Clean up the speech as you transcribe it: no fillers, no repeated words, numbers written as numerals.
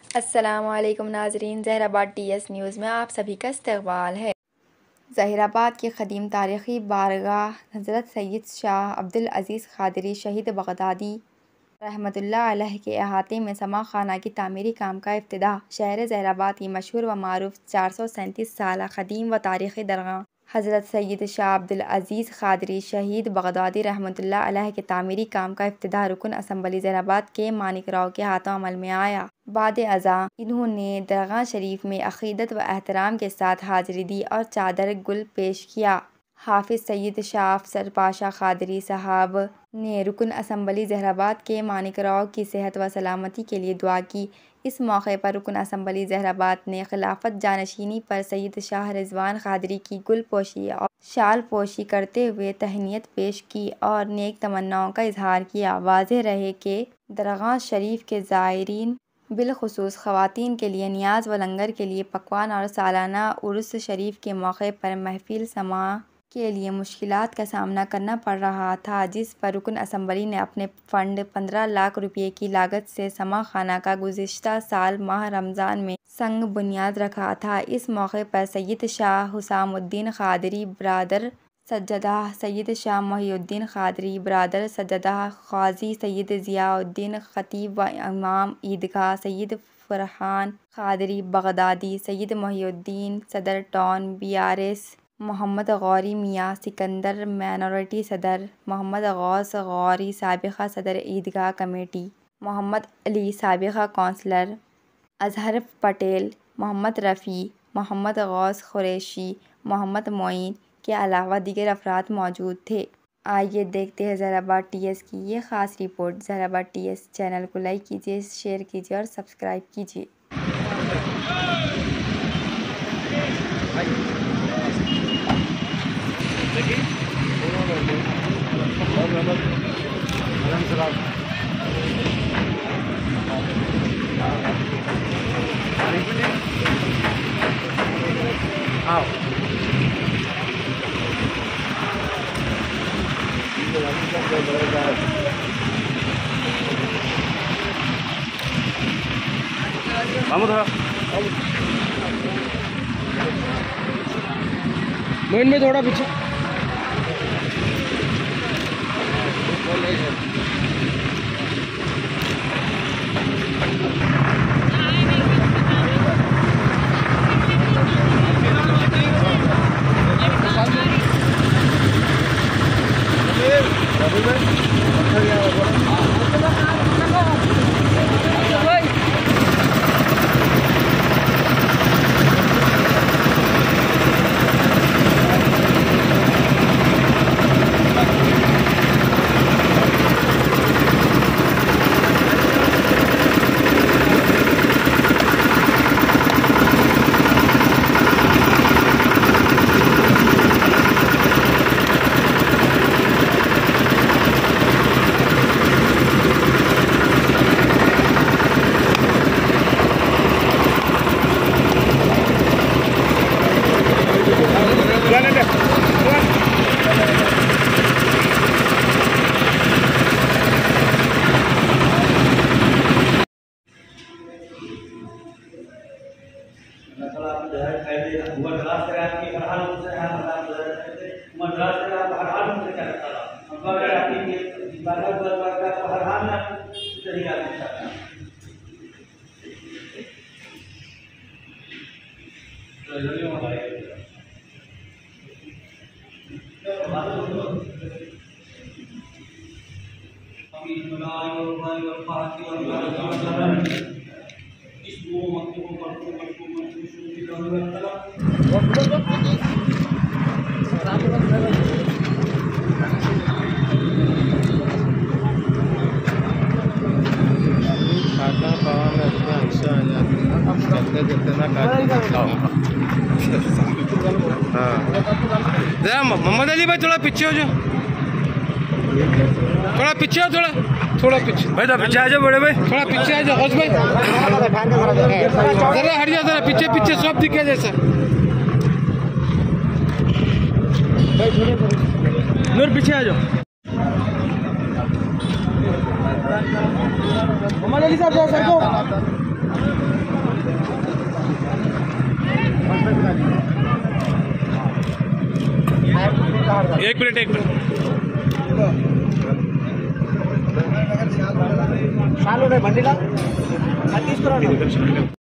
अस्सलामुअलैकुम नाज़रीन, Zaheerabad TS news में आप सभी का इस्तक़बाल है। ज़हीराबाद की क़दीम तारीख़ी बारगाह हज़रत सैयद शाह अब्दुल अज़ीज़ क़ादरी शहीद बग़दादी रहमतुल्लाह अलैह के अहाते में समा खाना की तामीरी काम का इफ्तिताह। शहर ज़हीराबाद की मशहूर व मारूफ़ 437 साल क़दीम व तारीख़ी दरगाह हज़रत सैयद शाह अब्दुल अज़ीज़ क़ादरी शहीद बग़दादी रहमतुल्लाह अलैह के तामीरी काम का इफ्तिताह रुकन असम्बली ज़हीराबाद के मानिक राव के हाथों अमल में आया। बाद अज़ा इन्होंने दरगाह शरीफ में अक़ीदत व एहतराम के साथ हाज़िरी दी और चादर गुल पेश किया। हाफ़िज़ सैयद शाह अफसर पाशा क़ादरी साहब ने रुकन असम्बली ज़हीराबाद के मानिक राव की सेहत व सलामती के लिए दुआ की। इस मौके पर रुकन असम्बली ज़हीराबाद ने खिलाफत जानशीनी पर सैयद शाह रिज़वान क़ादरी की गुल पोशी और शाल पोशी करते हुए तहनीत पेश की और नेक तमन्नाओं का इजहार किया। वाज़ेह रहे कि दरगाह शरीफ के ज़ायरीन बिलख़ुसूस ख़वातीन के लिए नियाज़ व लंगर के लिए पकवान और सालाना उर्स शरीफ के मौके पर महफ़िल समा के लिए मुश्किलात का सामना करना पड़ रहा था, जिस पर रुकन असम्बली ने अपने फ़ंड 15 लाख रुपये की लागत से समा खाना का गुज़िश्ता साल माह रमज़ान में संग बुनियाद रखा था। इस मौके पर सैयद शाह हुसामुद्दीन क़ादरी बरादर सज्जदाह, सैयद शाह मोहिउद्दीन क़ादरी बरादर सज्जदाह, क़ाज़ी सैयद ज़ियाउद्दीन ख़तीब व इमाम ईदगाह सैयद फ़रहान क़ादरी बग़दादी, सैयद मोहिउद्दीन सदर टाउन BRS, मोहम्मद गौरी मियाँ सिकंदर माइनॉरिटी सदर, मोहम्मद गौस गौरी साबिक़ा सदर ईदगाह कमेटी, मोहम्मद अली साबिक़ा कौंसलर, अज़हर पटेल, मोहम्मद रफ़ी, मोहम्मद गौस क़ुरैशी, मोहम्मद मोइन के अलावा दीगर अफराद मौजूद थे। आइए देखते हैं ज़हीराबाद TS की ये ख़ास रिपोर्ट। ज़हीराबाद TS चैनल को लाइक कीजिए, शेयर कीजिए और सब्सक्राइब कीजिए। मोइन में थोड़ा पीछे जरा मोहम्मद अली भाई थोड़ा पीछे हो जाओ, थोड़ा पीछे हो, थोड़ा पीछे भाई, तो पीछे आ जाओ बड़े भाई, थोड़ा पीछे आ जाओ हौस भाई, जरा हट जाओ, जरा पीछे पीछे सब दिखे जैसा। नूर पीछे आ जाओ। मोहम्मद अली साहब सर को एक मिनट शाल बंडी